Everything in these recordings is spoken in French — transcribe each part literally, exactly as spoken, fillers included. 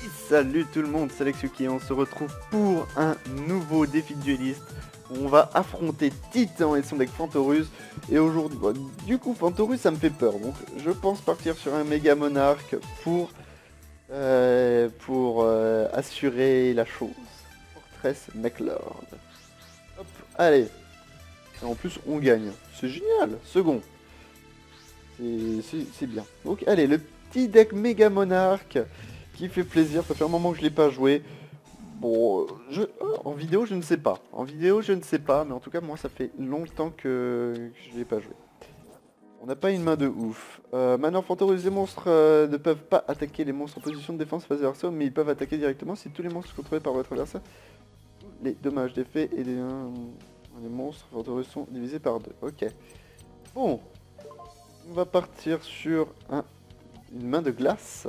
Et salut tout le monde, c'est Lexuki et on se retrouve pour un nouveau défi de dueliste. On va affronter Titan et son deck Fantorus. Et aujourd'hui, bah, du coup Fantorus ça me fait peur. Donc je pense partir sur un méga monarque pour, euh, pour euh, assurer la chose. Fortress McLord. Hop, allez. Et en plus on gagne. C'est génial. Second. C'est bien. Donc allez, le petit deck méga monarque qui fait plaisir. Ça fait un moment que je l'ai pas joué. Bon, je, en vidéo je ne sais pas. En vidéo je ne sais pas, mais en tout cas moi ça fait longtemps que, que je l'ai pas joué. On n'a pas une main de ouf. Euh, maintenant Fantorus, les monstres euh, ne peuvent pas attaquer les monstres en position de défense face à leur sol, mais ils peuvent attaquer directement si tous les monstres contrôlés par votre adversaire. Les dommages d'effet et les, euh, les monstres Fantorus sont divisés par deux. Ok. Bon. On va partir sur un, une main de glace.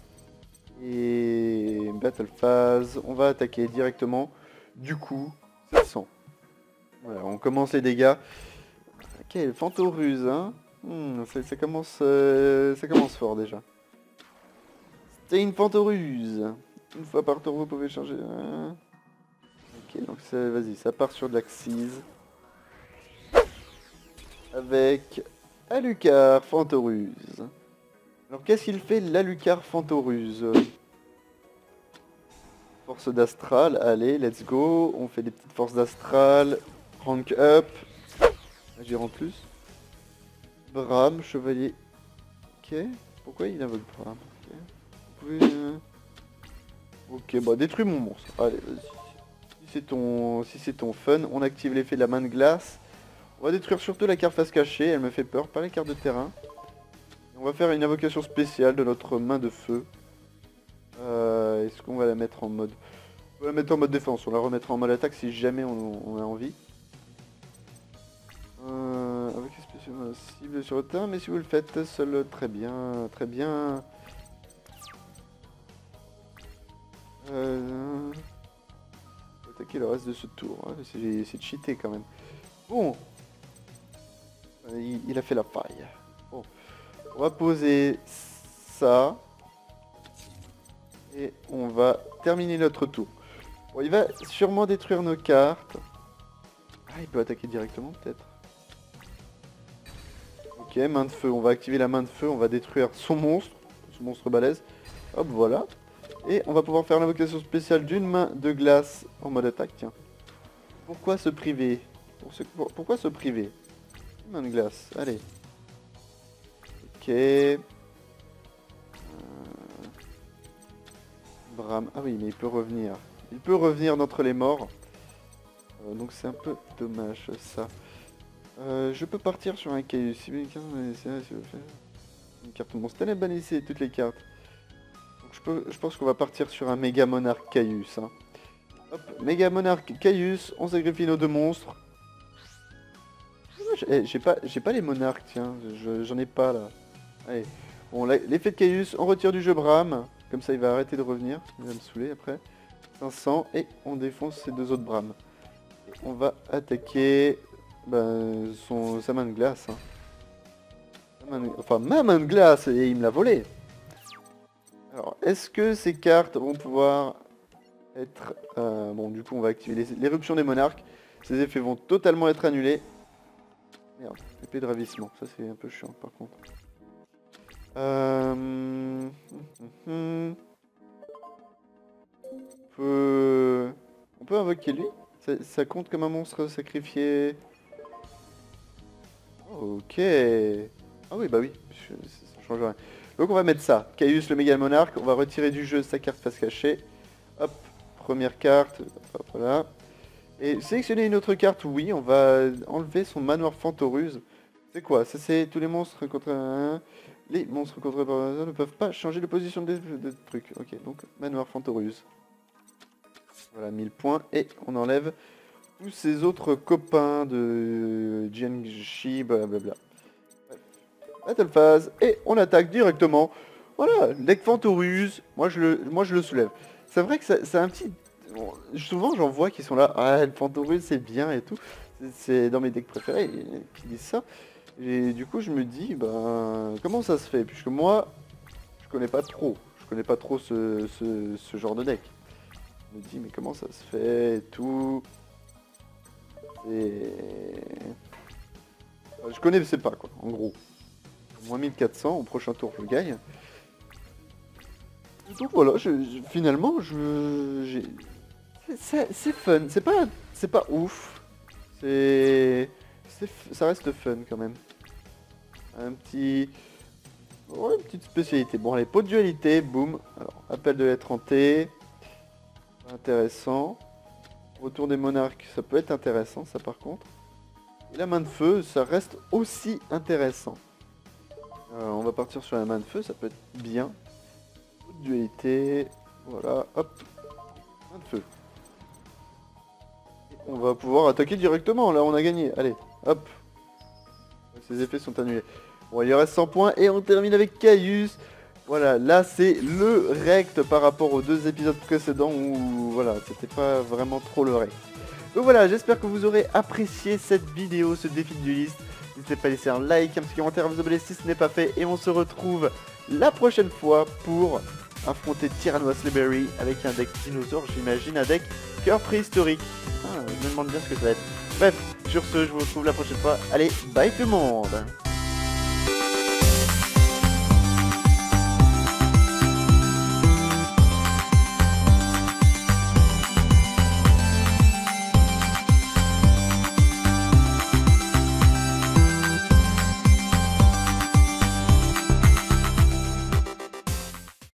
Et battle phase, on va attaquer directement. Du coup, sept cents. Voilà, on commence les dégâts. Ok, Fantorus, hein. Hmm, ça, ça, commence, euh, ça commence fort déjà. C'est une Fantorus. Une fois par tour, vous pouvez changer. Hein. Ok, donc vas-y, ça part sur de l'Axis. Avec Alucard Fantorus. Alors qu'est-ce qu'il fait l'Alucard Fantorus? Force d'astral, allez, let's go. On fait des petites forces d'astral. Rank up. Agir en plus. Bram, chevalier. Ok. Pourquoi il invoque Bram? Ok, vous pouvez, euh... ok, bah détruis mon monstre. Allez, vas-y. Si c'est ton... si c'est ton fun, on active l'effet de la main de glace. On va détruire surtout la carte face cachée, elle me fait peur, pas les cartes de terrain. On va faire une invocation spéciale de notre main de feu. Euh, Est-ce qu'on va la mettre en mode... On va la mettre en mode défense, on la remettra en mode attaque si jamais on, on a envie. Euh, avec spécialement cible sur le terrain, mais si vous le faites seul, très bien, très bien. Euh, attaquer le reste de ce tour, hein. C'est cheaté quand même. Bon, il, il a fait la paille. Bon, on va poser ça. Et on va terminer notre tour. Bon, il va sûrement détruire nos cartes. Ah, il peut attaquer directement peut-être. Ok, main de feu. On va activer la main de feu. On va détruire son monstre. Son monstre balèze. Hop, voilà. Et on va pouvoir faire l'invocation spéciale d'une main de glace en mode attaque. Tiens. Pourquoi se priver? Pour ce... Pourquoi se priver? Main de glace. Allez. Ok. Bram. Ah oui, mais il peut revenir. Il peut revenir d'entre les morts. Euh, donc c'est un peu dommage ça. Euh, je peux partir sur un caillou. Si une carte monstre, elle bannissez toutes les cartes. Donc je, peux, je pense qu'on va partir sur un méga monarque Caius. Hein. Hop, méga monarque Caius. On sacrifie nos deux monstres. J'ai pas, j'ai pas les monarques, tiens. J'en ai pas là. Allez. Bon, l'effet de Caius, on retire du jeu Bram. Comme ça, il va arrêter de revenir. Il va me saouler après. cinq cents. Et on défonce ces deux autres Bram. Et on va attaquer ben, son, sa main de glace. Hein. Sa main de, enfin, ma main de glace. Et il me l'a volé. Alors, est-ce que ces cartes vont pouvoir être... Euh, bon, du coup, on va activer l'éruption des monarques. Ces effets vont totalement être annulés. Merde, épée de ravissement. Ça, c'est un peu chiant, par contre. Euh... On peut... On peut invoquer lui. Ça, ça compte comme un monstre sacrifié. Ok. Ah oui, bah oui. Ça change rien. Donc on va mettre ça. Caius le méga monarque. On va retirer du jeu sa carte face cachée. Hop. Première carte. Hop, voilà. Et sélectionner une autre carte, oui. On va enlever son manoir Fantorus. C'est quoi? Ça c'est tous les monstres contre un... Les monstres contre par hasard ne peuvent pas changer de position des, des trucs. Ok, donc manoir Fantorus. Voilà, mille points. Et on enlève tous ces autres copains de Jiangxi, blablabla. Battle phase. Et on attaque directement. Voilà, deck Fantorus. Moi je le, moi, je le soulève. C'est vrai que c'est un petit... Bon, souvent j'en vois qui sont là. Ah, le Fantorus c'est bien et tout. C'est dans mes decks préférés qui disent ça. Et du coup je me dis, ben, comment ça se fait? Puisque moi, je connais pas trop. Je connais pas trop ce, ce, ce genre de deck. Je me dis mais comment ça se fait et tout. Et... Je connais c'est pas quoi, en gros. Moins mille quatre cents, au prochain tour je gagne. Donc voilà, je, je, finalement je... j'ai... C'est fun, c'est pas, c'est pas ouf. C'est... Ça reste fun quand même. Un petit... Ouais, une petite spécialité. Bon allez, pot de dualité, boum. Alors, appel de lettre en T. Intéressant. Retour des monarques, ça peut être intéressant ça par contre. Et la main de feu, ça reste aussi intéressant. Euh, on va partir sur la main de feu, ça peut être bien. Pot de dualité, voilà, hop. Main de feu. Et on va pouvoir attaquer directement, là on a gagné. Allez, hop. Ces effets sont annulés. Bon, il reste cent points et on termine avec Caius. Voilà, là c'est le rect par rapport aux deux épisodes précédents où voilà, c'était pas vraiment trop le rect. Donc voilà, j'espère que vous aurez apprécié cette vidéo, ce défi de Duelist. N'hésitez pas à laisser un like, un petit commentaire, à vous abonner si ce n'est pas fait. Et on se retrouve la prochaine fois pour affronter Tyrannosaurus Berry avec un deck dinosaure, j'imagine, un deck cœur préhistorique. Ah, je me demande bien ce que ça va être. Bref, sur ce, je vous retrouve la prochaine fois. Allez, bye tout le monde!